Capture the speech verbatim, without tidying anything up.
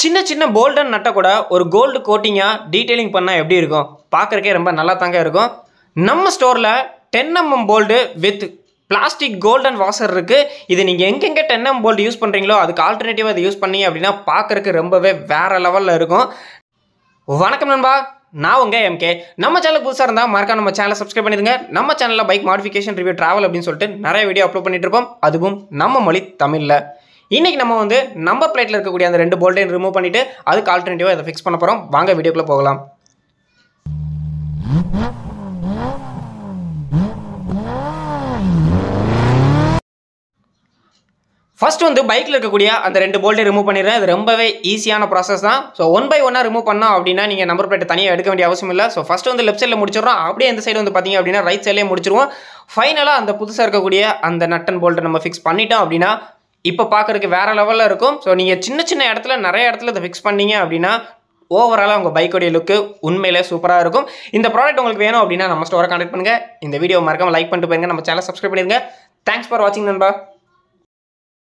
சின்ன சின்ன போல்டன் நட்டை கூட ஒரு கோல்டு கோட்டிங்காக டீட்டெயிலிங் பண்ணால் எப்படி இருக்கும்? பார்க்குறக்கே ரொம்ப நல்லா தாங்க இருக்கும். நம்ம ஸ்டோரில் ten mm bolt with plastic golden washer இருக்குது. இது நீங்கள் எங்கெங்கே டென் எம் போல்டு யூஸ் பண்ணுறீங்களோ அதுக்கு ஆல்டர்னேட்டிவாக இதை யூஸ் பண்ணி அப்படின்னா பார்க்குறக்கு ரொம்பவே வேறு லெவலில் இருக்கும். வணக்கம் நண்பா, நான் உங்கள் எம்கே. நம்ம சேனலுக்கு புதுசாக இருந்தால் மறக்காம நம்ம சேனலை சப்ஸ்கிரைப் பண்ணிடுங்க. நம்ம சேனலில் பைக் மாடிஃபிகேஷன் ரிவ்யூ ட்ராவல் அப்படின்னு சொல்லிட்டு நிறைய வீடியோ அப்லோட் பண்ணிட்டு இருப்போம், அதுவும் நம்ம மொழி தமிழில். இன்றைக்கி நம்ம வந்து நம்பர் பிளேட்டில் இருக்கக்கூடிய அந்த ரெண்டு போல்ட்டையும் ரிமூவ் பண்ணிவிட்டு அதுக்கு ஆல்டர்னேட்டிவாக இதை ஃபிக்ஸ் பண்ண போகிறோம். வாங்க வீடியோக்குள்ளே போகலாம். ஃபர்ஸ்ட் வந்து பைக்கில் இருக்கக்கூடிய அந்த ரெண்டு போல்ட்டை ரிமூவ் பண்ணிடுறேன். அது ரொம்பவே ஈஸியான ப்ராசஸ் தான். ஸோ ஒன் பை ஒன்னாக ரிமூவ் பண்ணோம் அப்படின்னா நீங்கள் நம்பர் பிளேட்டை தனியாக எடுக்க வேண்டிய அவசியம் இல்லை. ஸோ ஃபஸ்ட்டு வந்து லெஃப்ட் சைடில் முடிச்சிடுறோம். அப்படியே இந்த சைடு வந்து பார்த்தீங்க அப்படின்னா ரைட் சைட்லேயே முடிச்சிருவோம். ஃபைனலாக அந்த புதுசாக இருக்கக்கூடிய அந்த நட் அண்ட் போல்ட்டை நம்ம ஃபிக்ஸ் பண்ணிட்டோம் அப்படின்னா இப்போ பார்க்குறதுக்கு வேறு லெவலில் இருக்கும். ஸோ நீங்கள் சின்ன சின்ன இடத்துல நிறைய இடத்துல இதை ஃபிக்ஸ் பண்ணீங்க அப்படின்னா ஓவராலாக உங்கள் பைக்கோடைய லுக்கு உண்மையிலே சூப்பராக இருக்கும். இந்த ப்ராடக்ட் உங்களுக்கு வேணும் அப்படின்னா நம்ம ஸ்டோரை கான்டெக்ட் பண்ணுங்கள். இந்த வீடியோ மறக்காம லைக் பண்ணிட்டு போயிருங்க. நம்ம சேனலை சப்ஸ்கிரைப் பண்ணிடுங்க. தேங்க்ஸ் ஃபார் வாட்சிங் நண்பா.